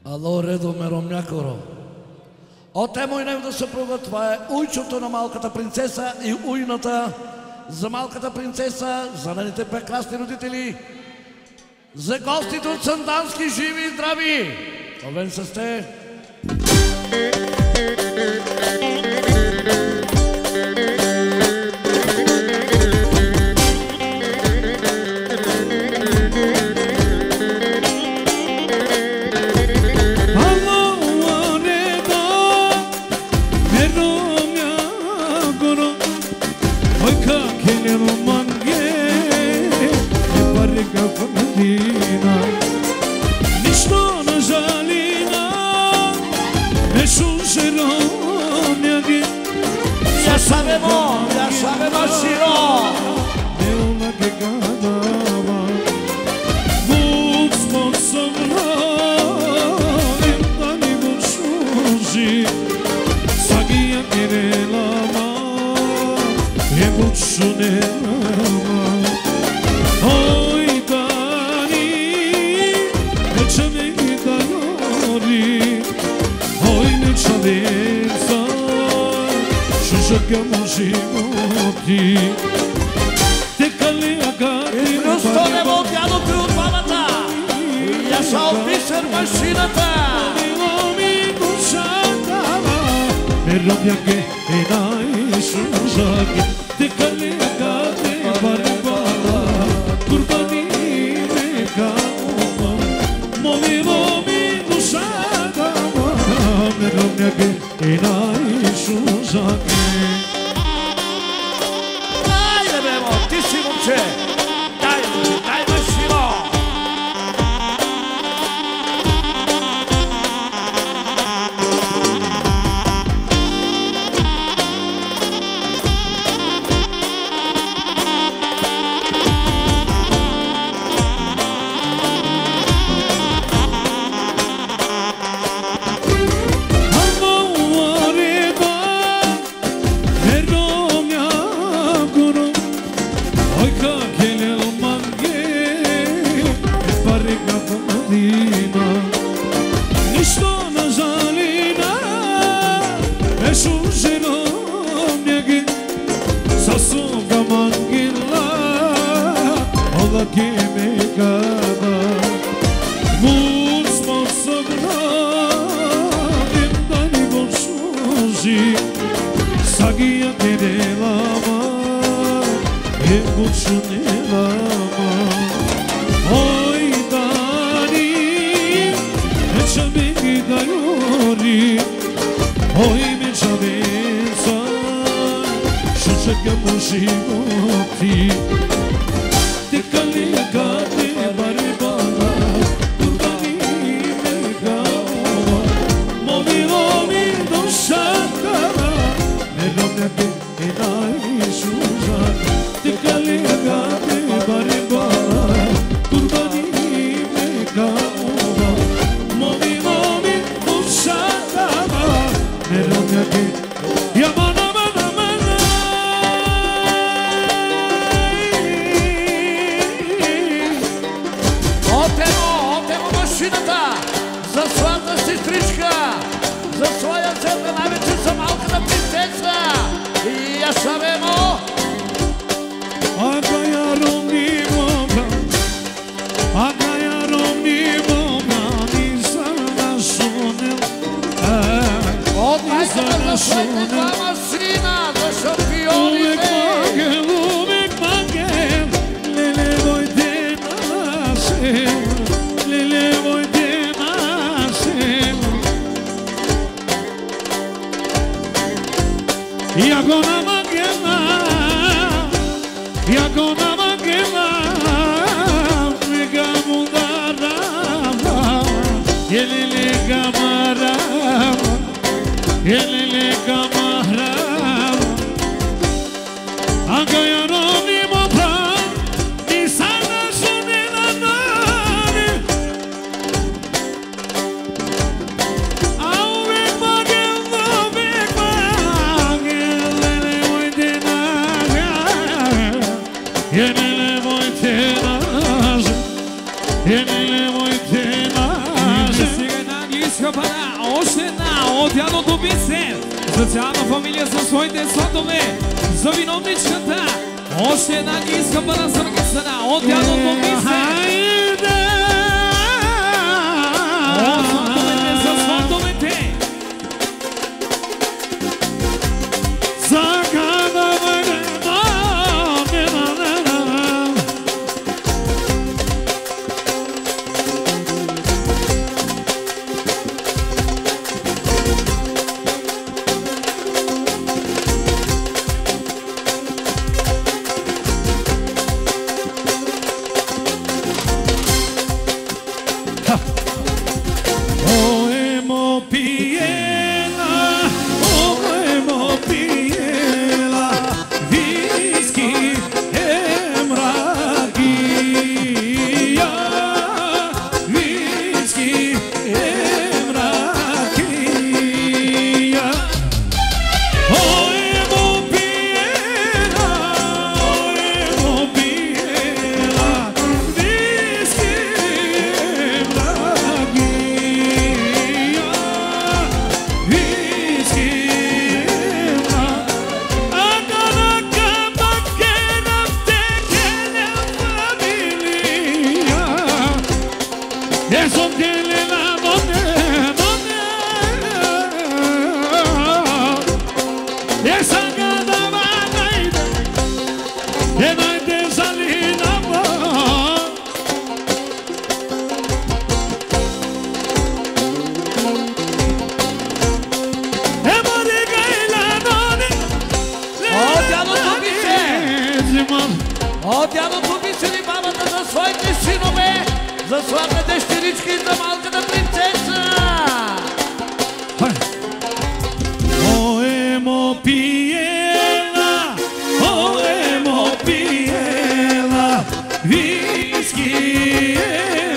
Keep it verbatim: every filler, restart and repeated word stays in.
Ало, редовме Ромнякоро. От е мојневна съпруга, това е уйчото на малката принцеса и уйната за малката принцеса, за нейните прекрасни родители, за гостите от Сандански, живи и здрави! Овен са сте! Ya sabemos, ya sabemos si no. De una que ganaba, muchos sobraban, tan y muchos, sabía que era la más, y mucho nada. Hoy Dani, échame guitarra, hoy me chavenza. Чакам животи, тека ли агати Просто не мога дядото от двамата. Я са описар машината. Мило ми душата, ме робяке е най-шужаки. Тека ли агати барбара, курбани ме каупа. Мило ми душата, ме робяке е най-шужаки. Дай, дай машино! Viene le voy a скъпана, още една от дядото Бисер. За цялата фамилия, за своите сватове, за виновничката. Още една ги скъпана съркесана от дядото Бисер. От сватовете, за сватовете. От дядото Бисер и бабата за своите синове, за своята дъщеричка и за малката принцеса. Оемо пиела, оемо пиела, виски